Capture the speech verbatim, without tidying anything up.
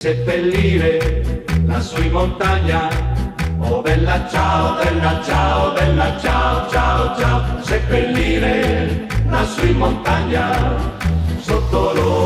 Seppellire lassù in montagna. Oh bella ciao, bella ciao, bella ciao, ciao, ciao. Seppellire lassù in montagna, sotto l'ora